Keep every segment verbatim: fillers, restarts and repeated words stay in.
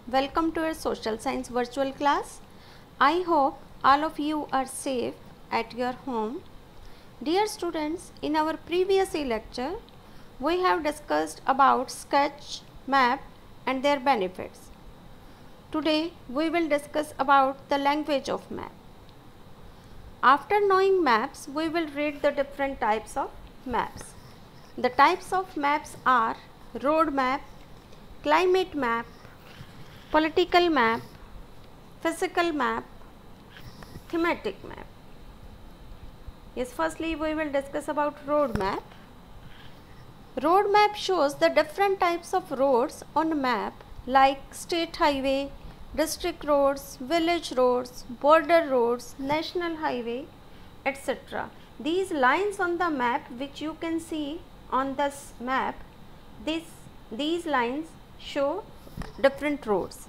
Welcome to our social science virtual class. I hope all of you are safe at your home. Dear students, in our previous lecture, we have discussed about sketch, map and their benefits. Today, we will discuss about the language of map. After knowing maps, we will read the different types of maps. The types of maps are road map, climate map, political map, physical map, thematic map. Yes, firstly we will discuss about road map. Road map shows the different types of roads on map like state highway, district roads, village roads, border roads, national highway, et cetera. These lines on the map which you can see on this map, this, these lines show different roads.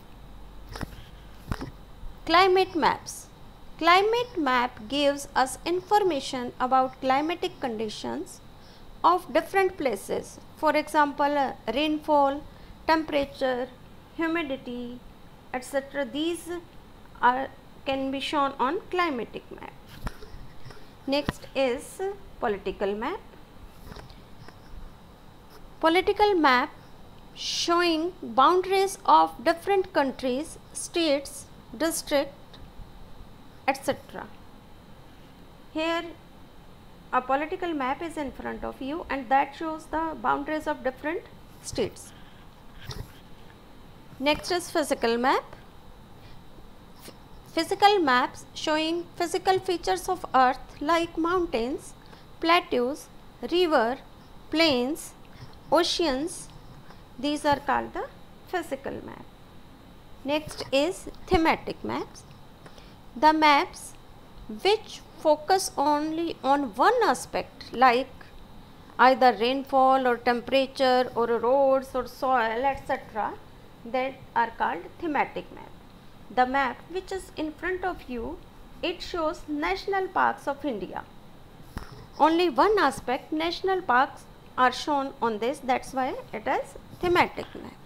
Climate maps. Climate map gives us information about climatic conditions of different places. For example, uh, rainfall, temperature, humidity, et cetera. These are can be shown on climatic map. Next is political map. Political map showing boundaries of different countries, states, district, et cetera. Here a political map is in front of you and that shows the boundaries of different states. Next is physical map. F physical maps showing physical features of earth like mountains, plateaus, river, plains, oceans. These are called the physical map. Next is thematic maps. The maps which focus only on one aspect like either rainfall or temperature or roads or soil, et cetera, that are called thematic map. The map which is in front of you, it shows national parks of India. Only one aspect, national parks, are shown on this, that's why it is thematic map.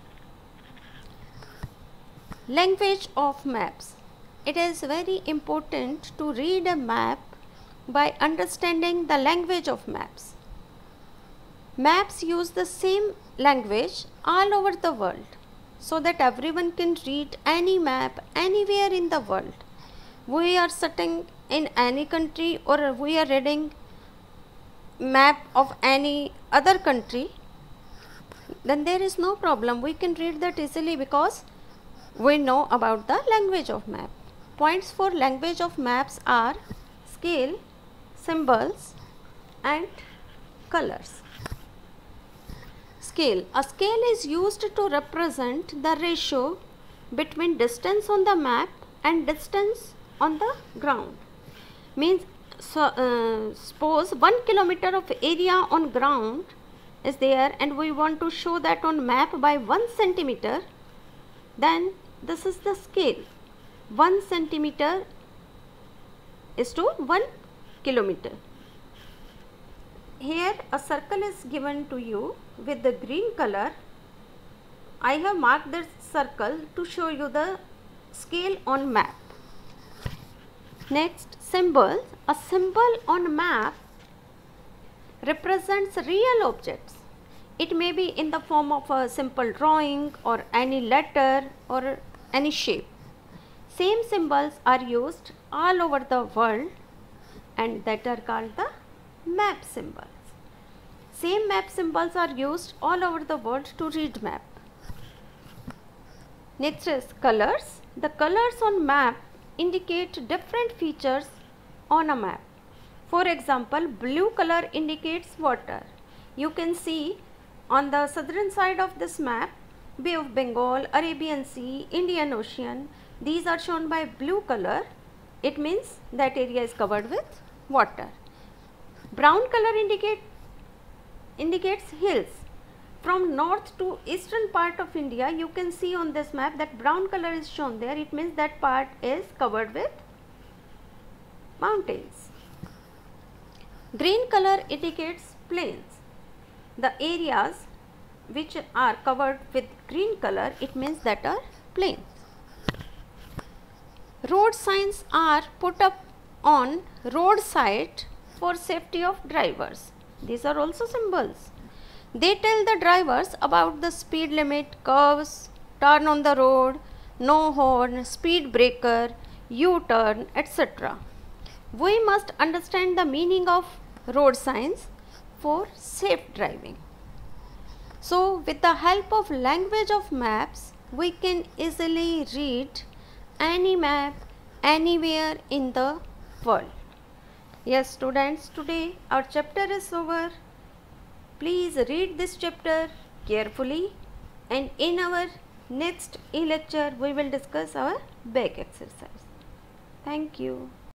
Language of maps. It is very important to read a map by understanding the language of maps. Maps use the same language all over the world so that everyone can read any map anywhere in the world. We are sitting in any country or we are reading map of any other country, then there is no problem. We can read that easily because we know about the language of map. Points for language of maps are scale, symbols and colors. Scale. A scale is used to represent the ratio between distance on the map and distance on the ground. Means, so, uh, suppose one kilometer of area on ground is there and we want to show that on map by one centimeter, then this is the scale. one centimeter is to one kilometer. Here a circle is given to you with the green color. I have marked this circle to show you the scale on map. Next, symbols. A symbol on map represents real objects. It may be in the form of a simple drawing or any letter or any shape. Same symbols are used all over the world and that are called the map symbols. Same map symbols are used all over the world to read map. Next is colors. The colors on map indicate different features on a map. For example, blue color indicates water. You can see on the southern side of this map, Bay of Bengal, Arabian Sea, Indian Ocean. These are shown by blue color. It means that area is covered with water. Brown color indicate, indicates hills. From north to eastern part of India, you can see on this map that brown color is shown there. It means that part is covered with mountains. Green color indicates plains. The areas which are covered with green color, it means that are planes. Road signs are put up on roadside for safety of drivers. These are also symbols. They tell the drivers about the speed limit, curves, turn on the road, no horn, speed breaker, U-turn, et cetera. We must understand the meaning of road signs for safe driving. So, with the help of language of maps, we can easily read any map anywhere in the world. Yes, students, today our chapter is over. Please read this chapter carefully, and in our next e-lecture we will discuss our back exercise. Thank you.